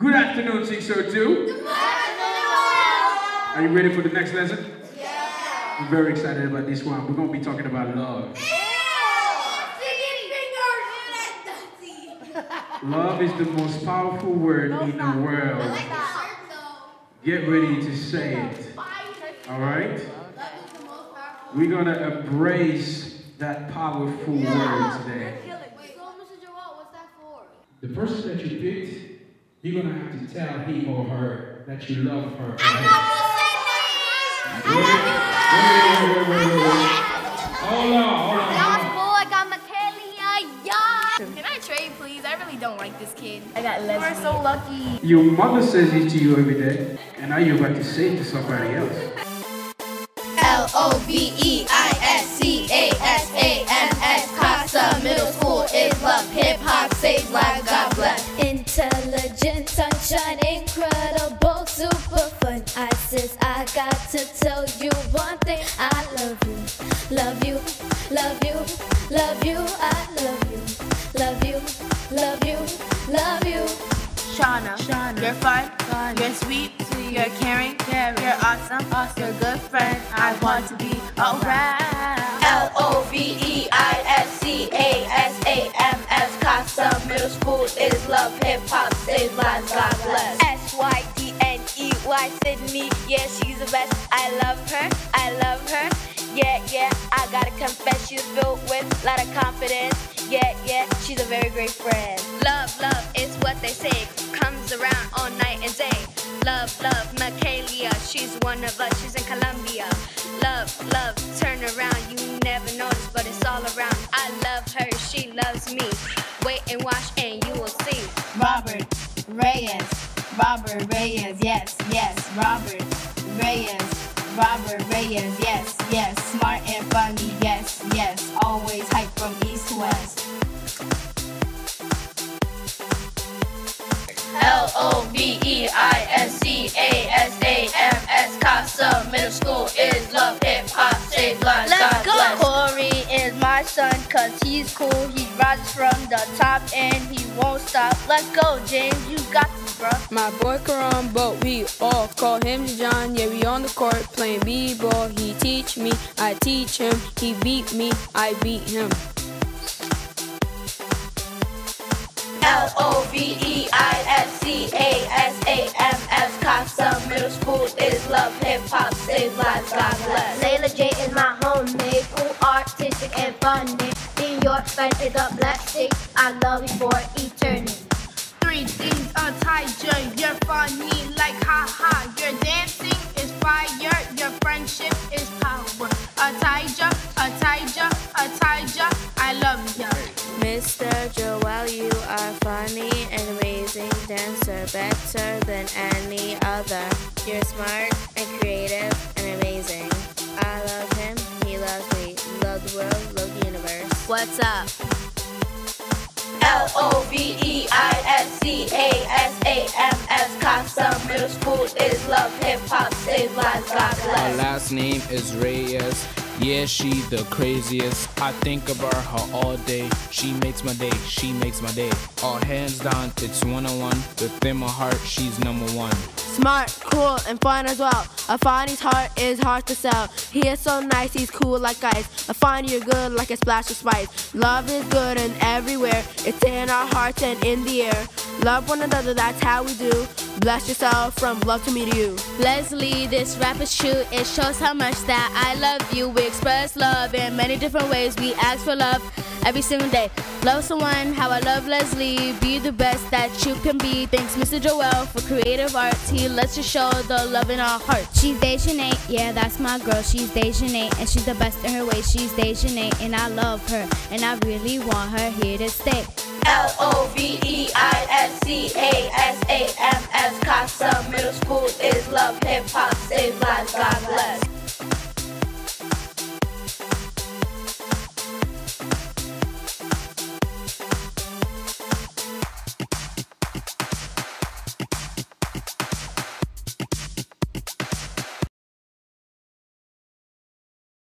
Good afternoon, 602. Good afternoon. Are you ready for the next lesson? Yeah. I'm very excited about this one. We're going to be talking about love. Love is the most powerful word in the world. Get ready to say it. Alright? We're going to embrace that powerful word today. Wait, so Mr. Joel, what's that for? The person that you picked, you're going to have to tell him or her that you love her. Hold on. Can I trade, please? I really don't like this kid. I got Leslie. We're so lucky. Your mother says it to you every day, and now you're about to say it to somebody else. LOVEISCASAMS Casa Middle School is love, hip hop, save lives, God bless. Intelligent, sunshine, incredible, super fun. Isis, I got to tell you one thing. I love you, love you, love you, love you. I love you, love you, love you, love you. Shauna, you're fun, you're sweet, you're caring, you're awesome, you're a good friend. I want to be around. LOVEISCASAMS Casa Middle School is love, hip hop, save lives, God bless. SYDNEY Sydney, yeah, she's the best. I love her, yeah, I gotta confess, she's filled with a lot of confidence. Yeah, she's a very great friend. Love is what they say, comes around all night and day. Love, Michaelia, she's one of us, she's in Colombia. Love, turn around, you never notice, but it's all around. I love her, she loves me. Wait and watch and you will see. Robert Reyes, yes, Robert Reyes, yes, smart and funny, yes, always hype from east to west. LOVEISCASAMS Casa Middle School is love, hip hop, save lives, God bless. Corey is my son, cause he's cool. He rises from the top and he won't stop. Let's go, James, you got this, bro. My boy Karan, but we all call him John. Yeah, we on the court playing b-ball. He teach me, I teach him. He beat me, I beat him. LOVEISCASAMS Casa Middle School is love, hip hop, save lives, God bless. Layla J is my homemade, cool, artistic, and funny. In your friend is a blessing. I love you for eternity. Three things a Tiger, you're funny like ha-ha. Your dancing is fire, your friendship is power. A Tiger, I love you. Mr. Joel, you are funny and amazing dancer, better than any other. You're smart and creative and amazing. I love him, he loves me. Love the world, love the universe. What's up? LOVEISCASAMS Casa Middle School is love, hip hop, save lives, God Her bless. last name is Reyes. Yeah, she the craziest. I think about her all day. She makes my day, All hands down, it's one-on-one. Within my heart, she's number one. Smart, cool, and fun as well. Afani's heart is hard to sell. He is so nice, he's cool like ice. Afani, you're good like a splash of spice. Love is good and everywhere. It's in our hearts and in the air. Love one another, that's how we do. Bless yourself from love to me to you. Leslie, this rap is true. It shows how much that I love you. We express love in many different ways. We ask for love every single day. Love someone how I love Leslie. Be the best that you can be. Thanks Mr. Joel for creative arts. He lets us show the love in our hearts. She's Dejanay, yeah, that's my girl. She's Dejanay, and she's the best in her way. She's Dejanay, and I love her, and I really want her here to stay. LOVEISCASAMS Casa Middle School is love, hip hop, save lives, God bless.